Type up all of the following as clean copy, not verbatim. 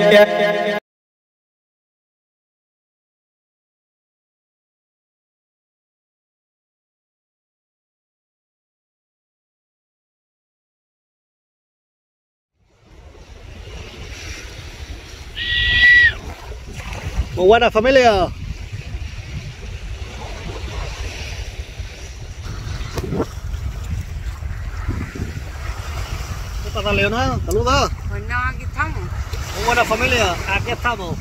Muy buena familia. ¿Qué pasa, Leonardo? Saluda. Pues no, aquí estamos. Muy buena familia, aquí estamos.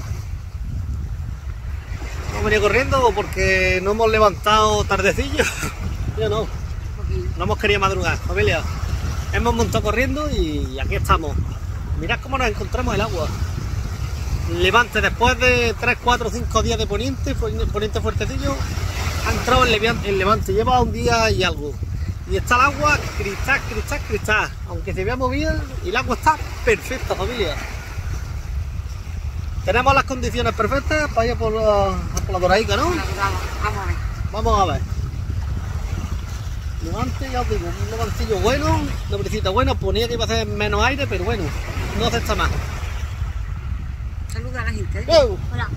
Hemos venido corriendo porque no hemos levantado tardecillo. Yo no. No hemos querido madrugar, familia. Hemos montado corriendo y aquí estamos. Mirad cómo nos encontramos el agua. Levante, después de 3, 4, 5 días de poniente fuertecillo, ha entrado el levante, lleva un día y algo. Y está el agua cristal. Aunque se vea movida, y el agua está perfecta, familia. Tenemos las condiciones perfectas para ir por la Doraica, ¿no? Vamos a ver. Vamos a ver. Levante, ya os digo, un levantillo bueno, una brisita buena, ponía que iba a hacer menos aire, pero bueno, no hace esta más. Saluda a la gente. Hola.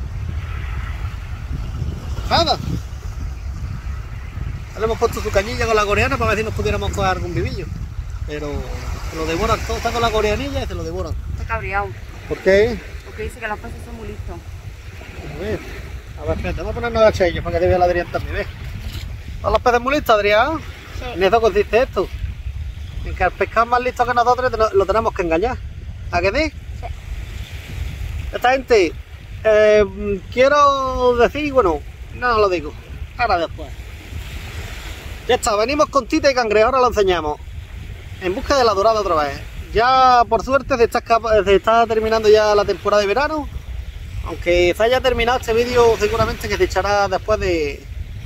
Nada. Le hemos puesto su cañilla con la coreana para ver si nos pudiéramos coger algún vivillo. Pero se lo devoran todo, está con la coreanilla y se lo devoran. Está cabreado. ¿Por qué? Porque dice que los peces son muy listos. A ver, espérate, vamos a ponernos a ellos para que te vea la Adrián también, ¿ves? ¿Son los peces muy listos, Adrián? Sí. En eso consiste esto. En que al pescado más listo que nosotros lo tenemos que engañar. ¿A qué sí? Sí. Esta gente, quiero decir, bueno, no lo digo, ahora después. Ya está, venimos con tita y cangrejo, ahora lo enseñamos. En busca de la dorada otra vez. Ya por suerte se está terminando ya la temporada de verano. Aunque se haya terminado este vídeo, seguramente que se echará después de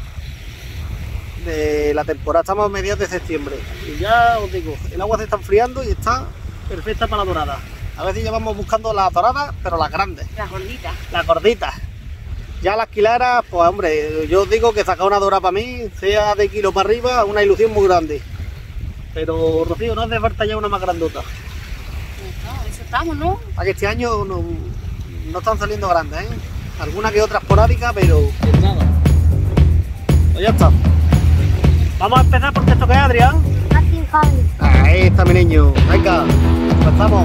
la temporada. Estamos a mediados de septiembre. Y ya os digo, el agua se está enfriando y está perfecta para la dorada. A ver si ya vamos buscando las doradas, pero las grandes. Las gorditas. Las gorditas. Ya las quilaras, pues hombre, yo os digo que sacar una dorada para mí, sea de kilo para arriba, una ilusión muy grande. Pero, Rocío, no hace falta ya una más grandota. No, eso estamos, ¿no? Para que este año no están saliendo grandes, ¿eh? Alguna que otra esporádica, pero pues nada. Pues ya está. Vamos a empezar porque esto que es, Adrián. Ahí está mi niño. Venga, empezamos.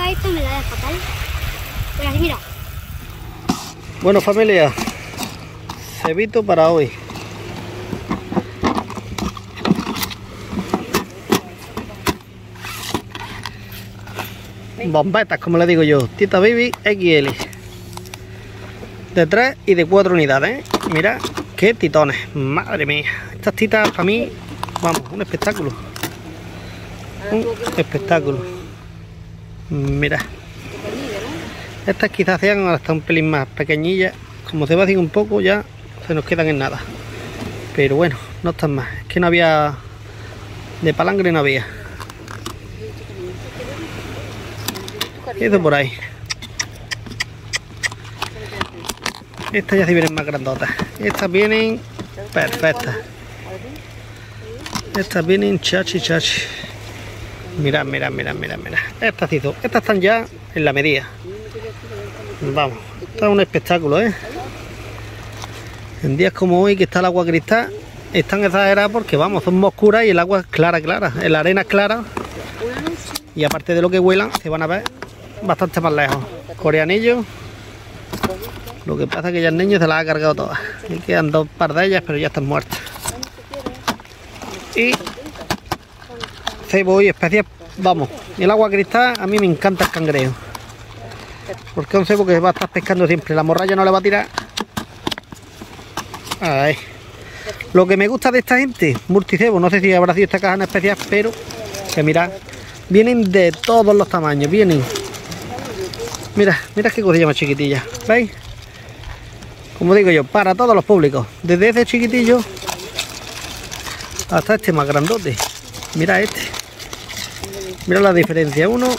seca esto me la da fatal. Pero así, mira. Bueno, familia, cebito para hoy. Bombetas, como le digo yo, Tita Baby XL. De 3 y de 4 unidades, ¿eh? Mira, qué titones, madre mía. Estas titas para mí, vamos, un espectáculo. Un espectáculo. Mira. Estas quizás sean hasta un pelín más pequeñillas. Como se vacían un poco ya se nos quedan en nada. Pero bueno, no están más. Es que no había... De palangre no había. Eso por ahí. Estas ya sí vienen más grandotas. Estas vienen perfectas. Estas vienen chachi. Mirad. Estas sí son. Estas están ya en la medida. Vamos. Esto es un espectáculo, ¿eh? En días como hoy que está el agua cristal, están exageradas porque vamos, son oscuras y el agua es clara. La arena es clara. Y aparte de lo que huelan, se van a ver bastante más lejos. Coreanillos. Lo que pasa es que ya el niño se las ha cargado todas. Y quedan 2 par de ellas, pero ya están muertas. Y cebo y especias, vamos. El agua cristal, a mí me encanta el cangrejo. Porque es un cebo que va a estar pescando siempre. La morralla no le va a tirar. Ay. Lo que me gusta de esta gente, multicebo, no sé si habrá sido esta caja en especial, pero que mirad, vienen de todos los tamaños. Vienen. Mira qué cosilla más chiquitilla. ¿Veis? Como digo yo, para todos los públicos. Desde ese chiquitillo hasta este más grandote. Mira este. Mira la diferencia. Uno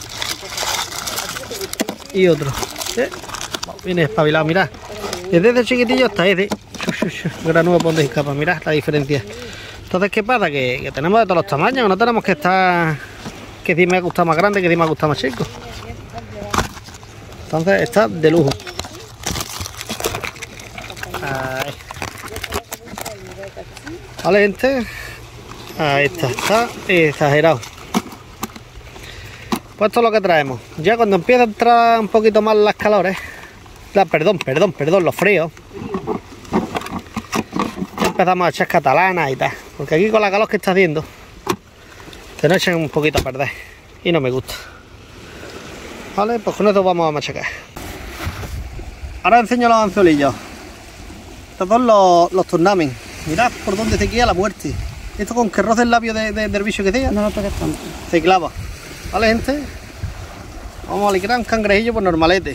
y otro. Viene espabilado, mirad. Desde ese chiquitillo hasta ese. Granudo por donde escapa. Mirad la diferencia. Entonces, ¿qué pasa? Que tenemos de todos los tamaños. No tenemos que estar... Que si me ha gustado más grande, que si me ha gustado más chico. Entonces está de lujo. Ahí. Vale, gente. Ahí está exagerado. Pues esto es lo que traemos. Ya cuando empieza a entrar un poquito más las calores, perdón, los fríos, empezamos a echar catalanas y tal. Porque aquí con la calor que está haciendo, se nos echan un poquito a perder. Y no me gusta. Vale, pues con esto vamos a machacar. Ahora enseño los anzuelillos. Estos son los turnamen. Mirad por dónde se queda la muerte. Esto con que roce el labio del bicho que sea. No lo toques tanto. Se clava. ¿Vale, gente? Vamos a liquidar un cangrejillo por normalete.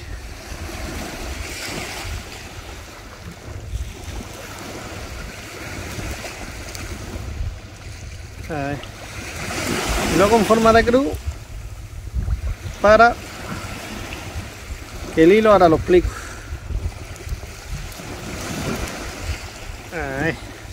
Ahí. Y luego en forma de cruz para que el hilo ahora lo explico. Ahí.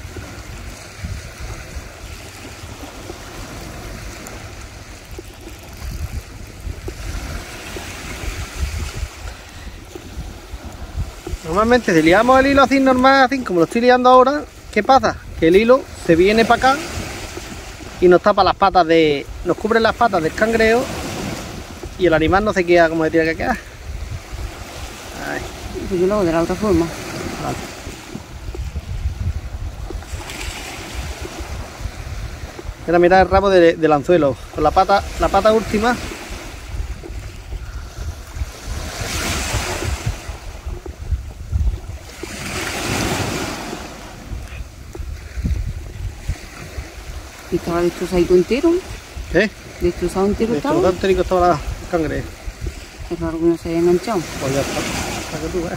Normalmente si liamos el hilo así normal, así como lo estoy liando ahora, ¿qué pasa? Que el hilo se viene para acá y nos tapa las patas nos cubre las patas del cangrejo y el animal no se queda como se tiene que quedar. Ahí. Pues yo lo hago de la otra forma. Vale. Ahora mirad el rabo del anzuelo con la pata última. ¿Y estaba destrozadito entero? ¿Qué? ¿Destrozado entero estaba? Destrozado entero estaba el cangrejo. Es raro que no se haya enganchado. Pues ya está, para que tú veas.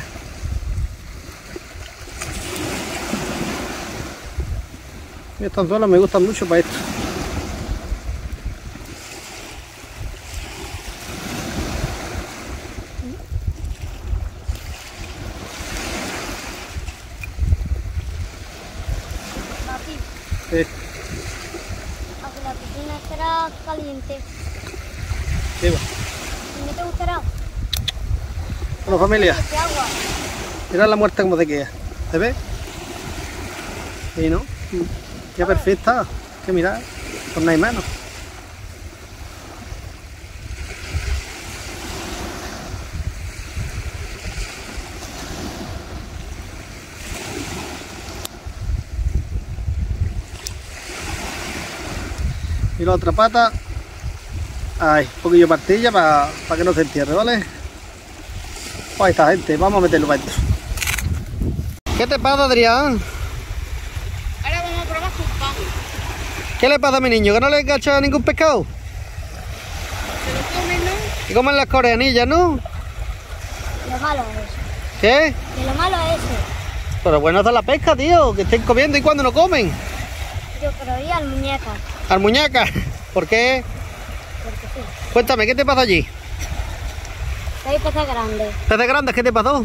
Estos anzuelos me gustan mucho para esto. Papi, aunque la piscina estará caliente, Sí, va. ¿no te gustará? Bueno, familia, ¿Qué agua? mirad la muerte como se queda. ¿Se ve? Sí, ¿no? Ya perfecta. Que mirad, pues no hay menos. la otra pata. Ahí, un poquillo de partilla para que no se entierre, ¿vale? Pues ahí está, gente, vamos a meterlo para adentro. ¿Qué te pasa, Adrián? Ahora vamos a probar con pan. ¿Qué le pasa a mi niño? ¿Que no le engancha ningún pescado? Se lo comen, ¿no? Y comen las coreanillas, ¿no? Lo malo es eso. ¿Qué? Que lo malo es eso. Pero bueno, hacer la pesca, tío, que estén comiendo y cuando no comen. Yo creo al muñeca. Al muñeca. ¿Por qué? Porque sí. Cuéntame, ¿qué te pasa allí? Hay peces grandes. ¿Peces grandes? ¿Qué te pasó?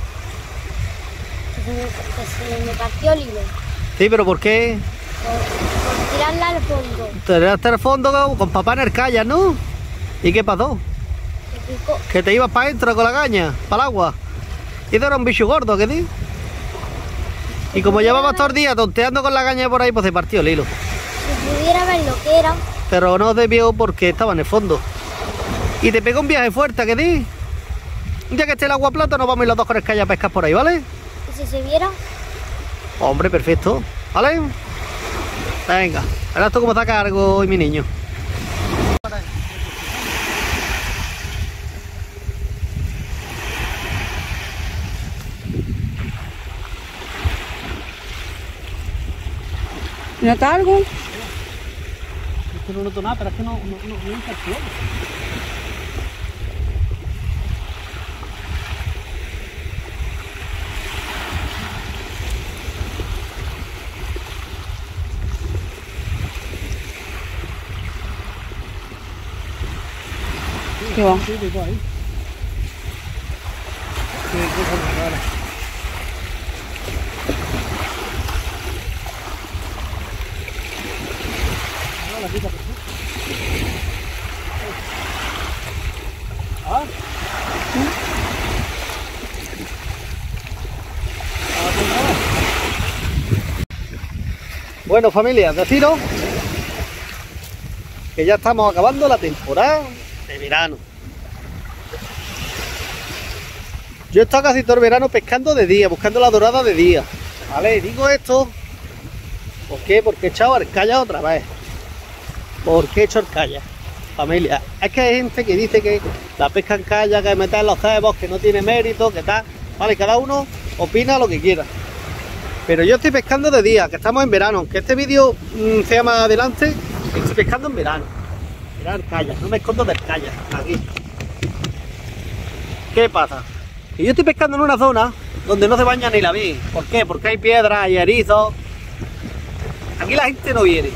Que se me partió el hilo. Sí, pero ¿por qué? Por tirarla al fondo. Te tiraste al fondo con papá en el kayak, ¿no? ¿Y qué pasó? Se picó. Que te ibas para adentro con la caña, para el agua. Y eso era un bicho gordo, ¿qué sí? Y como llevabas todo el día tonteando con la caña por ahí, pues se partió el hilo. Si pudiera ver lo que era, Pero no te vio porque estaba en el fondo. Y te pegó un viaje fuerte, ¿qué sí? Un día que esté el agua plata, nos vamos a ir los dos con el kayak a pescar por ahí, ¿vale? y si se viera, Hombre, perfecto, ¿vale? Venga, verás tú cómo está a cargo hoy mi niño. ¿Nota algo? Es que no noto nada, pero es que no infección. ¿Qué va? Sí, tipo ahí. Qué cosa más rara. No, la quita, por favor. ¿Ah? Bueno, familia, deciros que ya estamos acabando la temporada de verano. Yo he estado casi todo el verano pescando de día, buscando la dorada de día. Vale, digo esto, ¿por qué? Porque he echado arcalla otra vez. ¿Por qué he hecho arcalla? Familia, es que hay gente que dice que la pesca en calla, que meter en los cebos, que no tiene mérito, que tal. Vale, cada uno opina lo que quiera. Pero yo estoy pescando de día, que estamos en verano. Aunque este vídeo sea más adelante, estoy pescando en verano. Mirad arcalla, no me escondo de arcalla, aquí. ¿Qué pasa? Que yo estoy pescando en una zona donde no se baña ni la vi. ¿Por qué? Porque hay piedras y erizos. Aquí la gente no viene.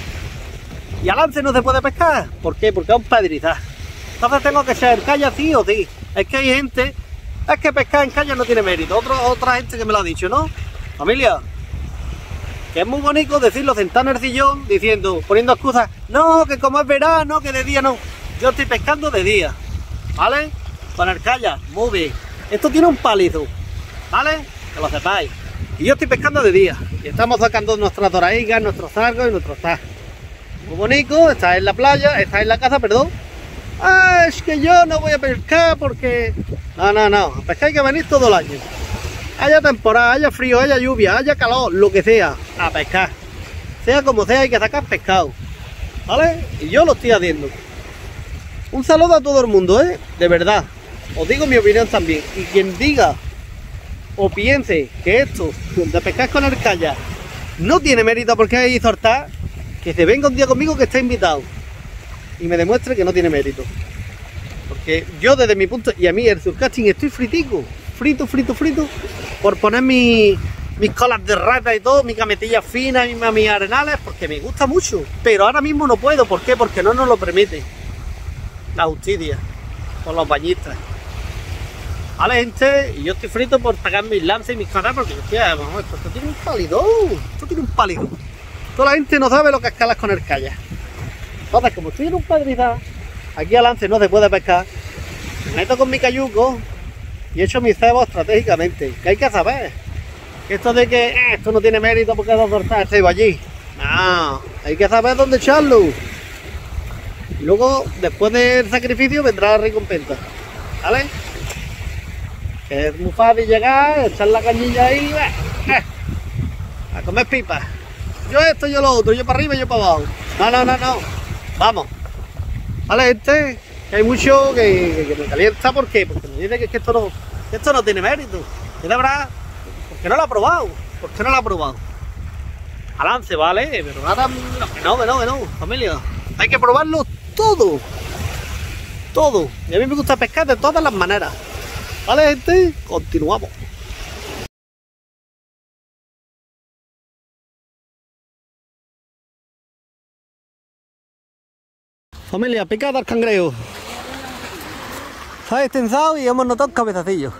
Y a lance no se puede pescar. ¿Por qué? Porque es un pedrizal. Entonces tengo que ser calla sí o sí. Es que hay gente, es que pescar en calla no tiene mérito. Otra gente que me lo ha dicho, ¿no? Familia, que es muy bonito decirlo sentado en el sillón, diciendo, poniendo excusas. No, que como es verano, que de día no. Yo estoy pescando de día, ¿vale? Con el calla, muy bien. Esto tiene un palizo, ¿vale? Que lo sepáis. Y yo estoy pescando de día. Y estamos sacando nuestras doraicas, nuestros sargos y nuestros taz. Muy bonito, está en la playa, está en la casa, perdón. Ah, es que yo no voy a pescar porque... No. A pescar hay que venir todo el año. Haya temporada, haya frío, haya lluvia, haya calor, lo que sea, a pescar. Sea como sea, hay que sacar pescado. ¿Vale? Y yo lo estoy haciendo. Un saludo a todo el mundo, ¿eh? De verdad. Os digo mi opinión también. Y quien diga o piense que esto de pescar con el kayak no tiene mérito porque hay que soltar, que se venga un día conmigo que está invitado y me demuestre que no tiene mérito. Porque yo desde mi punto, y a mí el surcasting estoy fritico, frito, por poner mis colas de rata y todo, mi cametilla fina, mis arenales, porque me gusta mucho. Pero ahora mismo no puedo, ¿por qué? Porque no nos lo permite la justicia, con los bañistas. Vale, gente, y yo estoy frito por pagar mis lances y mis caras, porque hostia, vamos, esto tiene un pálido, Toda la gente no sabe lo que escalas con el kayak. Entonces, como estoy en un padrizal, aquí a lance no se puede pescar, me meto con mi cayuco y echo mis cebos estratégicamente. ¿Qué hay que saber? Que esto de que esto no tiene mérito porque dos cortar este allí. No, hay que saber dónde echarlo. Y luego, después del sacrificio, vendrá la recompensa. ¿Vale? Que es muy fácil llegar, echar la cañilla ahí, a comer pipas. Yo esto, yo lo otro, yo para arriba y yo para abajo. No. Vamos. Vale, que hay mucho que me calienta porque me dice que esto no tiene mérito. Y de verdad, porque no lo ha probado. Porque no lo ha probado. Balance, vale, pero nada, que no, familia. Hay que probarlo todo. Todo. Y a mí me gusta pescar de todas las maneras. Vale, gente, continuamos. Familia, picada al cangrejo. Está extensado y hemos notado un cabezacillo.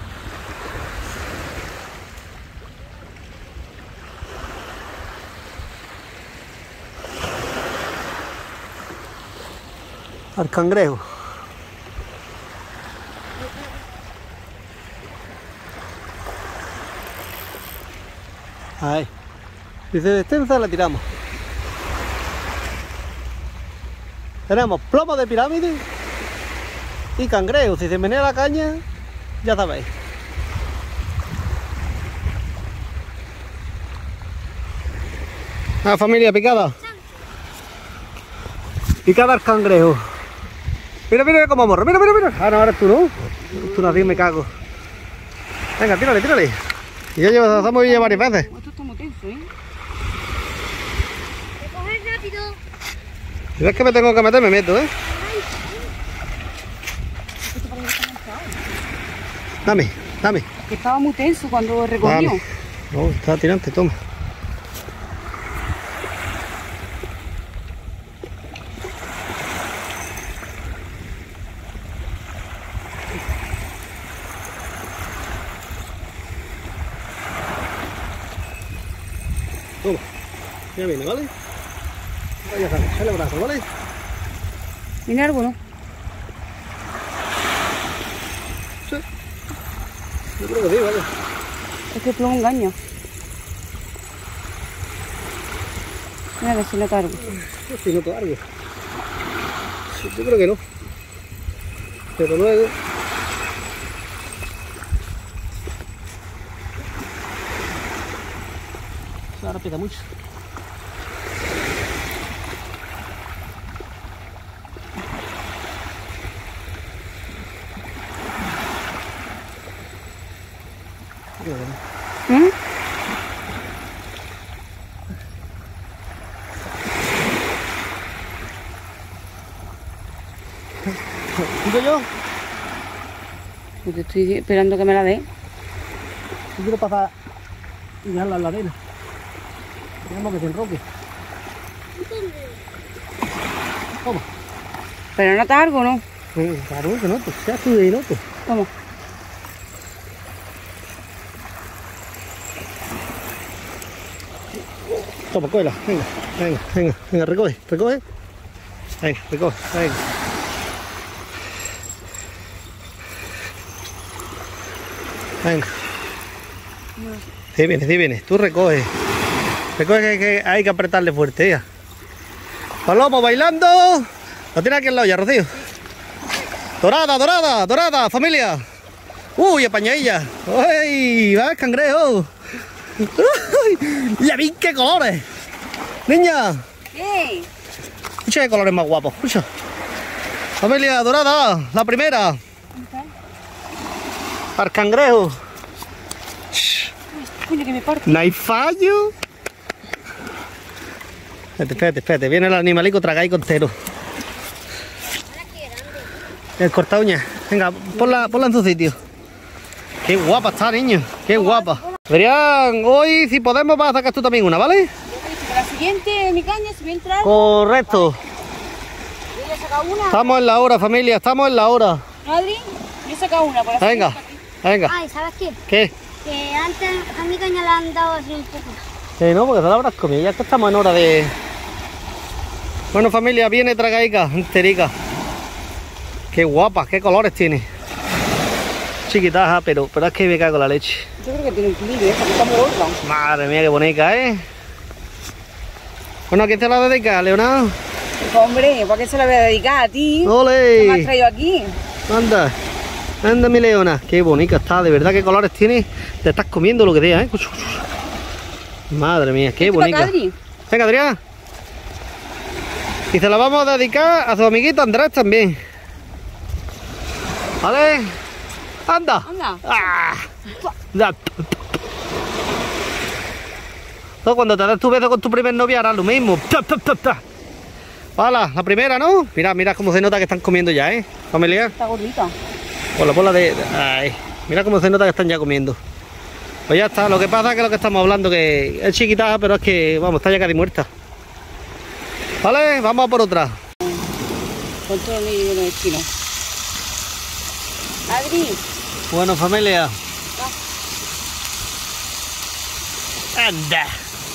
Al cangrejo. Ahí. Si se destensa la tiramos. Tenemos plomo de pirámide y cangrejo. Si se menea la caña, ya sabéis. La familia picada. Picada al cangrejo. Mira cómo morro. Mira. Ah, no, ahora tú no. Tú no, así me cago. Venga, tírale. Y ya estamos ya varias veces. Esto está muy tenso, ¿eh? Coger rápido. Si ves que me tengo que meter, me meto, ¿eh? Dame. Que estaba muy tenso cuando recogió. Dame. No, está tirante, toma. Toma. Ya viene, ¿vale? Vaya, sale el brazo, ¿vale? ¿Viene algo, no? Sí. Yo creo que sí, ¿vale? Es que el plomo engaña. Mira a ver si le cargo. Si no te algo. Yo creo que no. Pero luego. Ahora pica mucho. ¿Mm? ¿Digo yo? Pues te estoy esperando que me la dé. Yo quiero pasar y dejarla en la arena. Tenemos que se enroque. Toma. Pero no te algo, ¿no? Claro que no, pues ya estoy de noto. Toma. Toma, cógela, venga, recoge. Venga, recoge, venga. Venga. Sí viene, tú recoge. Recoge que hay que apretarle fuerte, ya. Palomo bailando. Lo tiene aquí al lado ya, Rocío. Dorada, familia. Uy, apañadilla. Uy, va el cangrejo. Uy, ya vi qué colores. Niña. ¿Qué? Escucha qué colores más guapos. Escucha. Familia dorada, la primera. Al cangrejo. Coño, que me parte. No hay fallo. Espérate. Viene el animalico tragaico entero. El corta uña. Venga, ponla en su sitio. Qué guapa está, niño. Qué guapa. Adrián, hoy si podemos vas a sacar tú también una, ¿vale? La siguiente, mi caña, si voy a entrar. Correcto. Yo ya he sacado una. Estamos en la hora, familia. Estamos en la hora. ¿No, Adri? Yo he sacado una. Por la Venga. siguiente. Ay, ¿sabes qué? ¿Qué? Que antes a mi caña le han dado así un poco. No, porque te la habrás comido. Ya que estamos en hora de... Bueno, familia, viene tragaica, enterica. Qué guapa, qué colores tiene. Chiquitaja, pero es que me cago en la leche. Yo creo que tiene un equilibrio, porque está muy gorda. Madre mía, qué bonita, ¿eh? Bueno, ¿a quién te la dedica, Leonardo? Hombre, ¿para qué se la voy a dedicar a ti? ¿Qué me has ¡Ole! traído aquí? Anda, mi leona. Qué bonita está, de verdad, qué colores tiene. Te estás comiendo lo que sea, ¿eh? Madre mía, qué bonita. Adri? Venga, Adrián. Y se la vamos a dedicar a su amiguito Andrés también. ¿Vale? ¡Anda! Anda. ¡Ah! Tú, cuando te das tu beso con tu primer novia harás lo mismo. Hola, la primera, ¿no? Mira, mira cómo se nota que están comiendo ya, ¿eh? Familia. Está gordita. Por la de... Ay, mira cómo se nota que están ya comiendo. Pues ya está, lo que pasa es que lo que estamos hablando que es chiquita, pero es que, vamos, está ya casi muerta. Vale, vamos a por otra. Con todo el niño de kilo. Adri. Bueno, familia. Anda.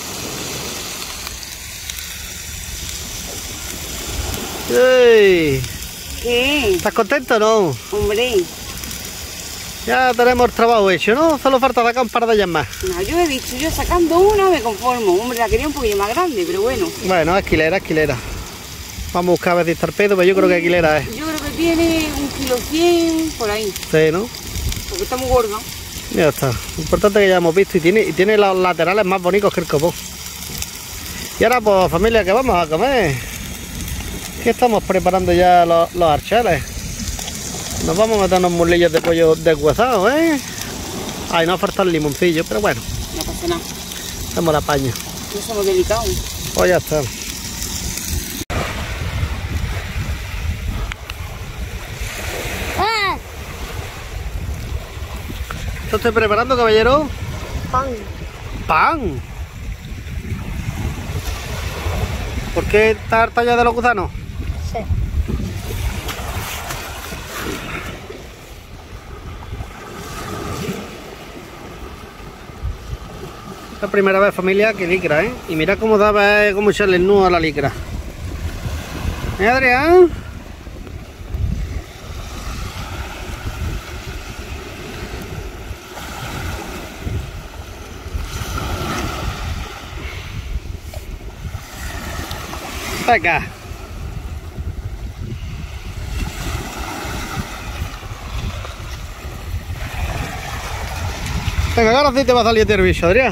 ¡Ey! ¿Qué? ¿Estás contento o no? Hombre. Ya tenemos el trabajo hecho, ¿no? Solo falta sacar un par de ellas más. No, yo he dicho, yo sacando una me conformo. Hombre, la quería un poquillo más grande, pero bueno. Bueno, esquilera, esquilera. Vamos a buscar a ver si está el pedo, pero yo creo que esquilera es. Yo creo que tiene 1,100 kg por ahí. Sí, ¿no? Porque está muy gorda. Ya está. Lo importante es que ya hemos visto y tiene los laterales más bonitos que el copón. Y ahora, pues, familia, ¿qué vamos a comer? ¿Qué estamos preparando ya los archales? Nos vamos a meter unos mulillos de pollo deshuesado, ¿eh? Ay, nos falta el limoncillo, pero bueno. No pasa nada. Hacemos la paña. No somos delicados. Pues ya está. ¡Ah! ¿Qué estoy preparando, caballero? Pan. ¡Pan! ¿Por qué está harta ya de los gusanos? Sí. La primera vez, familia, que licra, ¿eh? Y mira cómo daba, cómo echarle el nudo a la licra. ¿Eh, Adrián? Venga. Venga, ahora sí te va a salir el bicho, Adrián.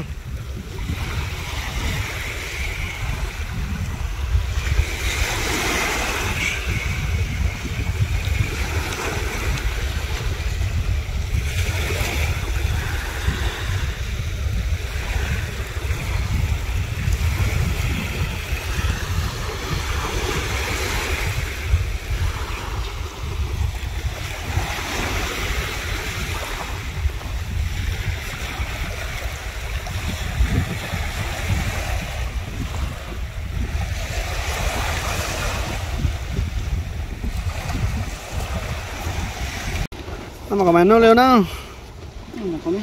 Vamos a comer, ¿no, Leonardo? Vamos a comer.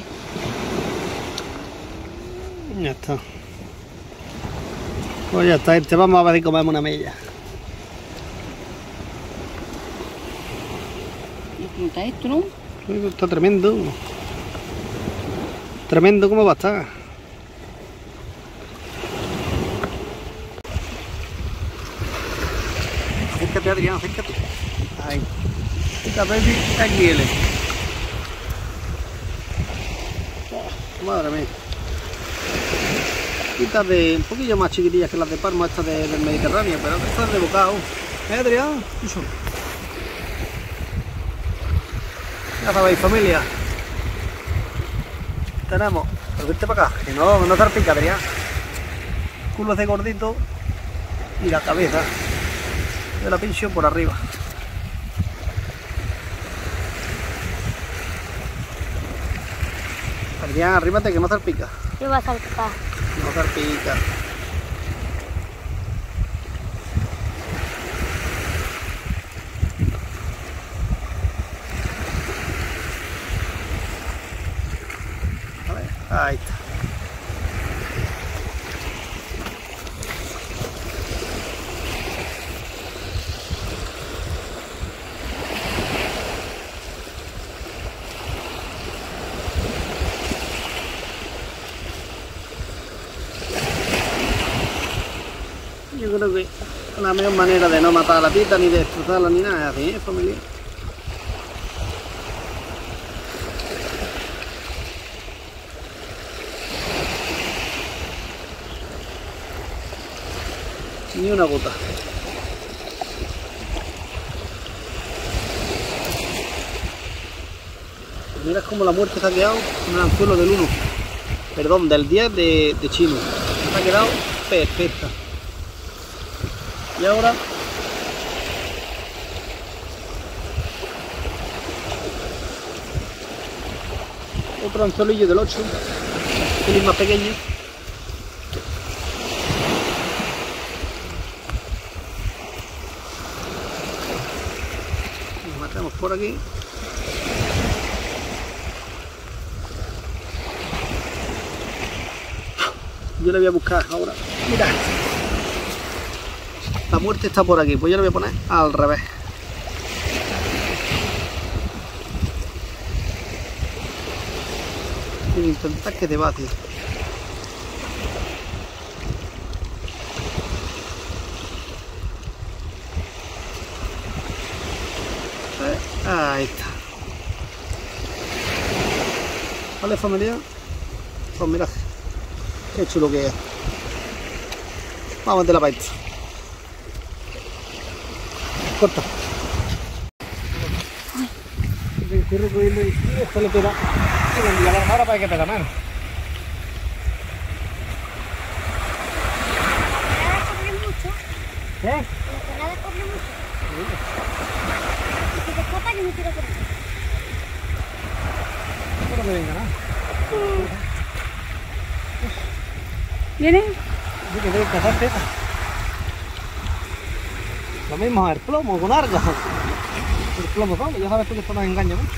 Ya está. Pues ya está, gente. Vamos a ver si comemos una milla. ¿Cómo está esto, no? Esto está tremendo. Tremendo cómo va a estar. Acércate, Adrián, acércate. Ahí. Esta baby, aquí él. Madre mía. Estas de un poquillo más chiquitillas que las de Palma, estas del Mediterráneo, pero estas de bocado. Adrián? Eso. Ya sabéis, familia. Tenemos, pero vete para acá, que no zarpica, Adrián. Culo de gordito y la cabeza de la pincho por arriba. Adrián, arrímate que no zarpica. ¿Qué vas a saltar? No zarpica. Ahí está. Yo creo que la mejor manera de no matar a la tita ni de destrozarla ni nada es así, ¿eh, familia? Ni una gota. Mira cómo la muerte se ha quedado en el anzuelo del 1. Perdón, del 10 de chino. Se ha quedado perfecta. Y ahora otro anzuelillo del 8, un pelín más pequeño. Lo metemos por aquí. Yo le voy a buscar ahora. Mira, la muerte está por aquí, pues yo le voy a poner al revés. Voy a intentar que te bate. Ahí está. ¿Vale, familia? Pues mira, qué chulo que es. Vamos a meterla para esto. Corta. Estoy recogiendo y esto le pega. Y ahora para que pega menos. ¿Qué? La ensalada corre mucho. Si te escapa, yo me tiro por ahí. No me venga nada. ¿Viene? Yo que tengo que cazar teta. Lo mismo es el plomo con algo. El plomo solo, ya sabes tú que esto nos engaña mucho.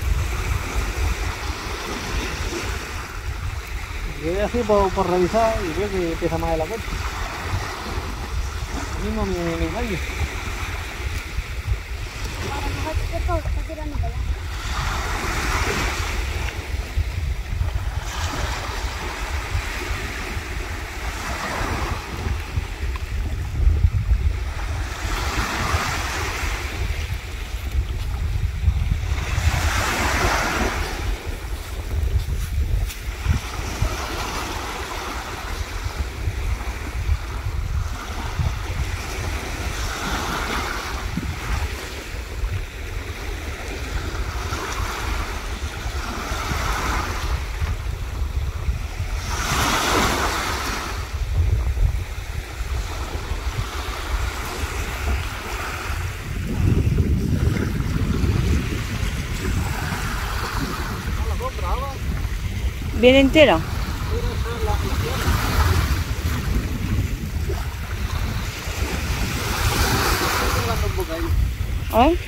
Yo voy así por revisar y veo que pesa más de la cuenta. Lo mismo me engaño. A lo mejor te está tirando para allá. ¿Viene entera? A ver.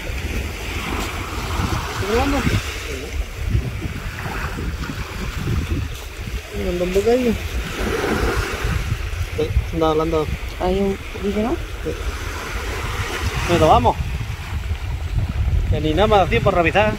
Un bocadillo. Sí, anda hablando. Hay un poquito, ¿no? Pero vamos. Que ni nada más así por revisar.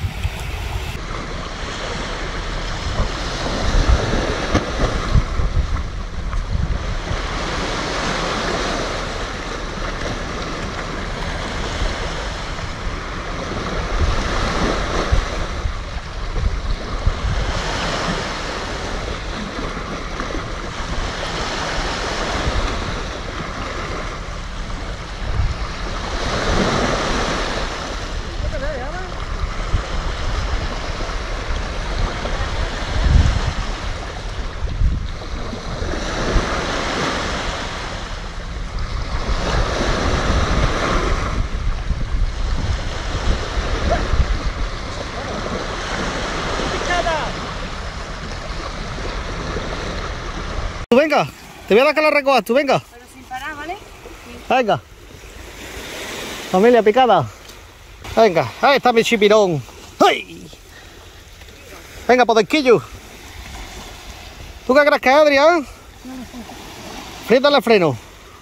Tú venga, te voy a dar que la recojas, tú venga. Pero sin parar, ¿vale? Venga. Familia picada. Venga, ahí está mi chipirón. ¡Ay! Venga, podenquillo. ¿Tú qué crees que es, Adrián? Apriétale el freno.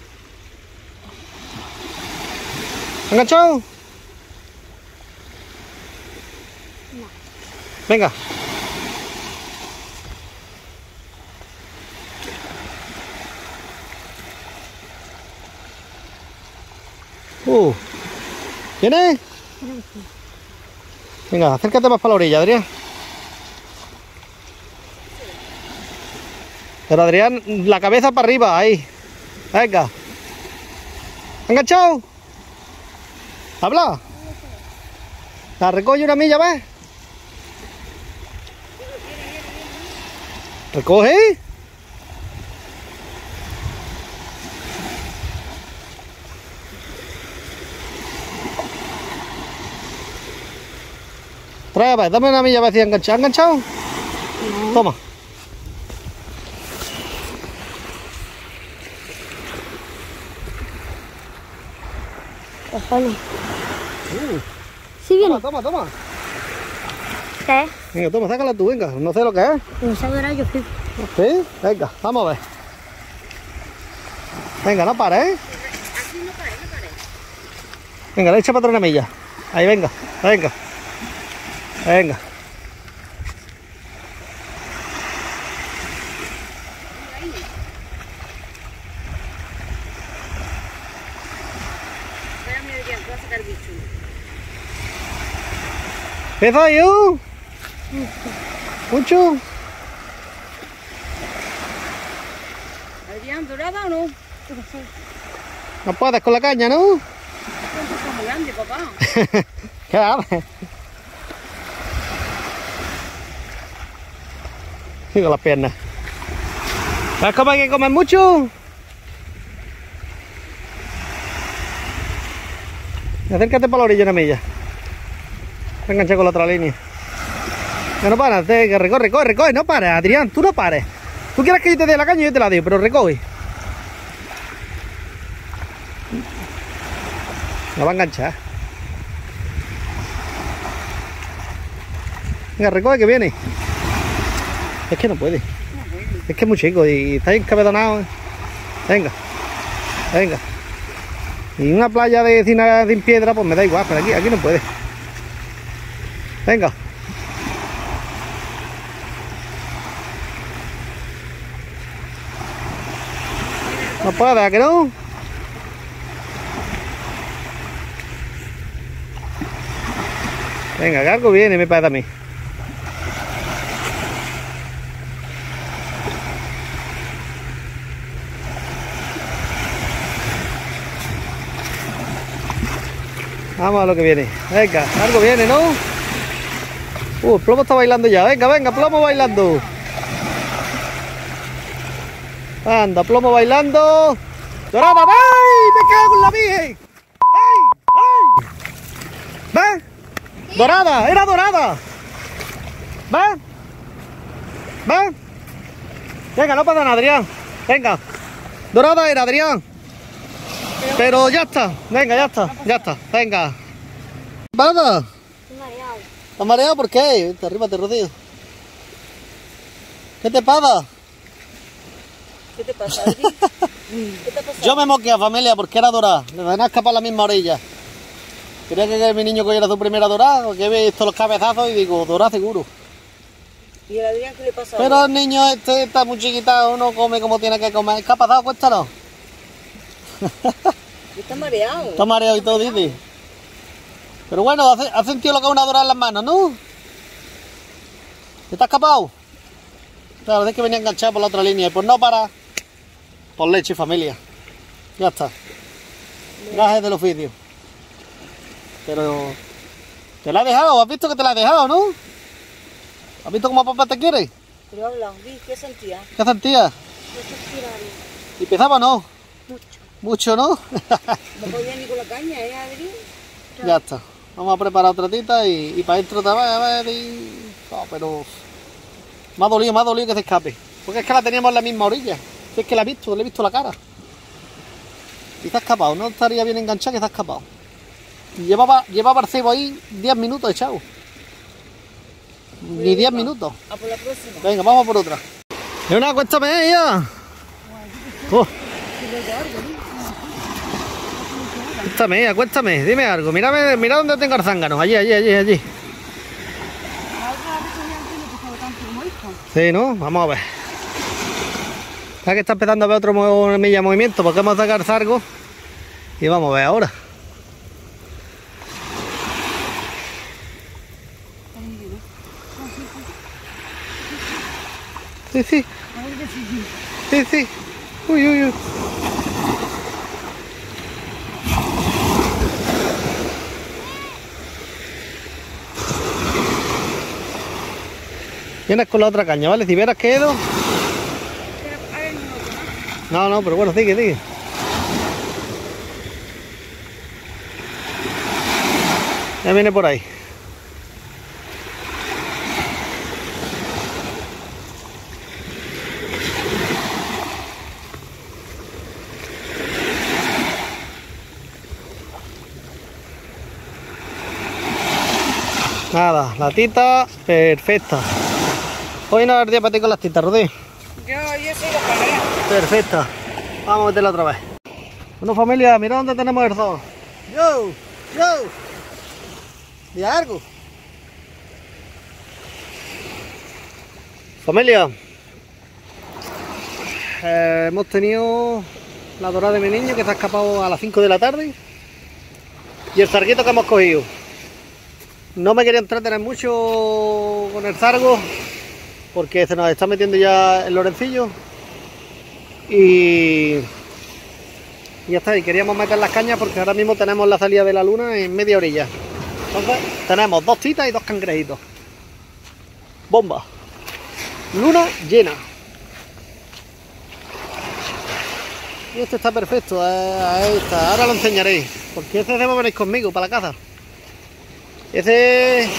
¿Enganchado? Venga. ¿Tienes? Venga, acércate más para la orilla, Adrián. Pero Adrián, la cabeza para arriba, ahí. Venga. ¿Enganchado? ¿Habla? ¿La recoge una milla, ves? Recoge. Trae, pues, dame una milla vacía enganchada. ¿Has enganchado? No. Toma. Déjalo. Sí viene. Toma. ¿Qué es? Venga, toma, sácala tú, venga. No sé lo que es. No sabe ahora yo flipo. ¿Sí? Venga, vamos a ver. Venga, no pares, ¿eh? Aquí no pare. Venga, le echa para atrás una milla. Ahí, venga. Venga. Espérame, Adrián, que va a sacar bicho. ¿Pesa yo? ¿Mucho? Adrián, ¿dorada o no? No puedes con la caña, ¿no? Esto está muy grande, papá. ¿Qué haces? Sí, con las piernas. ¿Sabes cómo hay que comer mucho? Acércate para la orilla una milla. Te enganché con la otra línea. Que no paras, que recoge, no pares, Adrián, tú no pares. Tú quieres que yo te dé la caña y yo te la doy, pero recoge. La va a enganchar. Venga, recoge que viene. Es que no puede. Es que es muy chico y está encabezonado. Venga. Y una playa de sin piedra, pues me da igual, pero aquí no puede. Venga. No puede, ¿a que no? Venga, que algo viene, me parece a mí. Vamos a lo que viene. Venga, algo viene, ¿no? El plomo está bailando ya. Venga, plomo bailando. Anda, plomo bailando. ¡Dorada! ¡Ay! ¡Me cago en la virgen! ¡Ay! ¿Ves? ¡Dorada! ¡Era dorada! ¿Ves? Venga, no pasa nada, Adrián. Venga. Dorada era, Adrián. Pero ya está. Venga, ya está. Venga. ¿Pasa? Estoy mareado. ¿Estás mareado por qué? Arríbate, Rocío. ¿Qué te pasa? ¿Qué te pasa, Adri? ¿Qué te pasa? Yo me moqué a familia porque era dorada. Le van a escapar la misma orilla. Quería que mi niño cogiera su primera dorada, porque he visto los cabezazos y digo, dorada seguro. ¿Y el Adrián qué le pasa? Pero el niño este está muy chiquitado, no come como tiene que comer. ¿Qué ha pasado? Cuéntanos. Está mareado. Está mareado y todo, dice. Pero bueno, has sentido lo que es una dorada en las manos, ¿no? ¿Te has escapado? Claro, es que venía enganchado por la otra línea y pues no para. Por leche, familia. Ya está. Gajes del oficio. Pero... ¿te la has dejado? ¿Has visto que te la has dejado, no? ¿Has visto cómo papá te quiere? Pero habla, ¿qué sentía? ¿Qué sentías? Yo estoy tirando. ¿Y pesaba o no? Mucho. Mucho, ¿no? No podía ni con la caña, ¿eh, Adri? Ya está. Vamos a preparar otra tita y para adentro otra vez, a ver, y... No, pero... Me ha dolido que se escape. Porque es que la teníamos en la misma orilla. Si es que la he visto, le he visto la cara. Y se ha escapado, no estaría bien enganchada que se ha escapado. Y llevaba el cebo ahí 10 minutos echado. Ni 10 minutos. A por la próxima. Venga, vamos por otra. Una, cuéntame ella. Cuéntame, dime algo. Mira dónde tengo el zángano. Allí. Sí, ¿no? Vamos a ver. Ya que está empezando a ver otro milla movimiento, porque hemos sacado el zargo. Y vamos a ver ahora. Sí. Uy. Vienes con la otra caña, ¿vale? Si vieras que Edo No, no, pero bueno, sigue, sigue. Ya viene por ahí. Nada, la tita perfecta. Hoy no es el día para ti con las titas, Rodri. Yo sí lo pondré. Perfecta. Vamos a meterla otra vez. Bueno, familia, mira dónde tenemos el zoo. Yo, yo. ¿Y algo? Familia, hemos tenido la dorada de mi niño que se ha escapado a las 5 de la tarde y el zarguito que hemos cogido. No me quería entretener mucho con el zargo porque se nos está metiendo ya el lorencillo y ya está, y queríamos meter las cañas porque ahora mismo tenemos la salida de la luna en media orilla. Entonces tenemos 2 titas y 2 cangrejitos. Bomba. Luna llena. Y este está perfecto, ahí está. Ahora lo enseñaré, porque ese debo venir conmigo para la caza. Ese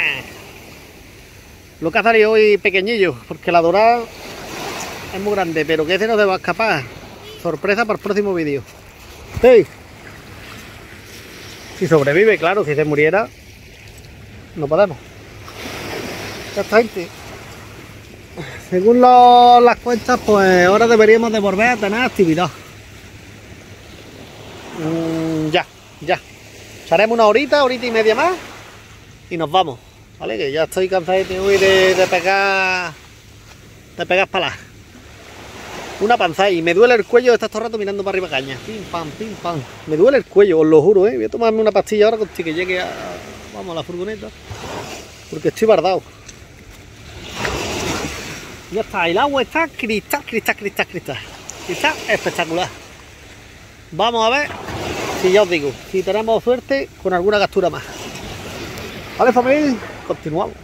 lo cazaré hoy pequeñillo, porque la dorada es muy grande, pero que ese no se va a escapar. Sorpresa para el próximo vídeo. Sí. Si sobrevive, claro, si se muriera, no podemos. Ya está, gente. Según las cuentas, pues ahora deberíamos de volver a tener actividad. Ya. Echaremos una horita y media más y nos vamos. Vale, que ya estoy cansado de pegar palas. Una panza y me duele el cuello de estar todo el rato mirando para arriba caña. Pim pam, pim pam. Me duele el cuello, os lo juro, Voy a tomarme una pastilla ahora que llegue a la furgoneta. Porque estoy bardado. Ya está, el agua está cristal espectacular. Vamos a ver si ya os digo, si tenemos suerte con alguna captura más. Vale, familia, continuamos.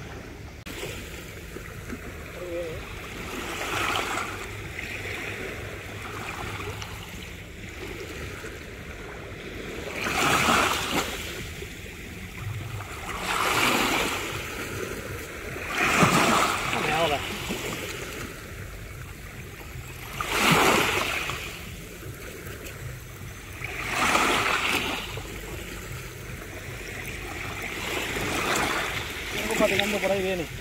Patinando por ahí viene.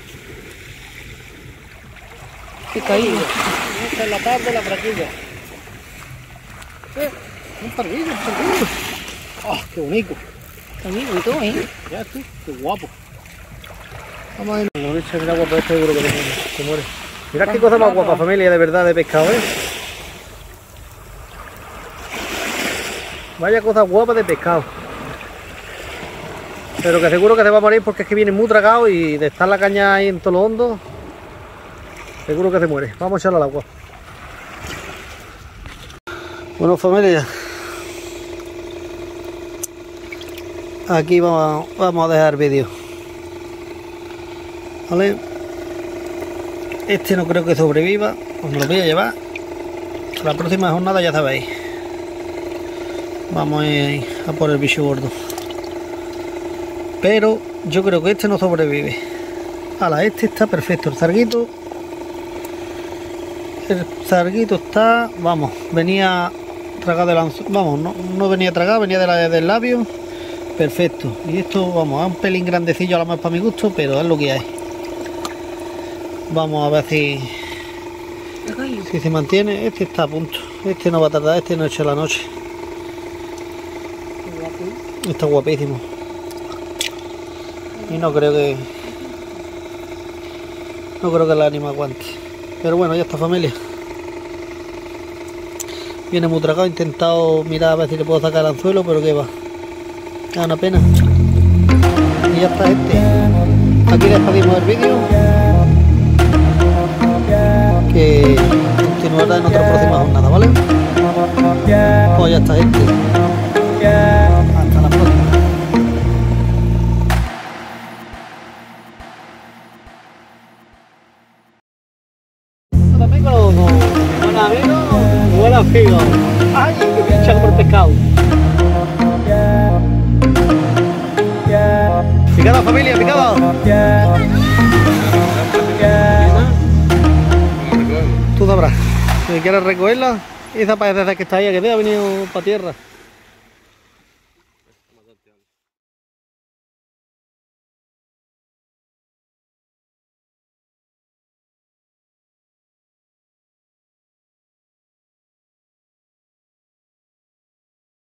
Qué caído. Esta es la tarde, la fraquilla. Un parguillo. ¡Ah, qué bonito! Qué bonito, Ya tú, qué guapo. Vamos a ver. La leche de agua para este seguro que se muere. Mirad qué cosa más guapa, familia, de verdad, de pescado, Vaya cosa guapa de pescado. Pero que seguro que se va a morir porque es que viene muy tragado y de estar la caña ahí en todo lo hondo, seguro que se muere. Vamos a echarlo al agua. Bueno, familia, aquí vamos a dejar el vídeo. ¿Vale? Este no creo que sobreviva, os lo voy a llevar. La próxima jornada ya sabéis. Vamos a por el bicho gordo. Pero yo creo que este no sobrevive. Este está perfecto. El zarguito está, vamos, venía tragado del anzuelo. Vamos, no venía tragado, venía del labio. Perfecto. Y esto, vamos, es un pelín grandecillo a lo mejor para mi gusto, pero es lo que hay. Vamos a ver si se mantiene. Este está a punto. Este no va a tardar, este noche a la noche. Está guapísimo. Y no creo que el ánimo aguante. Pero bueno, ya está, familia. Viene muy tragado, he intentado mirar a ver si le puedo sacar el anzuelo, pero que va. Es una pena. Y ya está, gente. Aquí despedimos el vídeo. Que continuará en otra próxima jornada, ¿vale? Pues ya está, gente. Hasta la próxima. Bueno, amigos, buenos amigos. ¡Ay, qué pincha como el pescado! Picado, familia, picado. Tú sabrás. Si quieres recogerla, esa parece que está ahí, que te ha venido para tierra.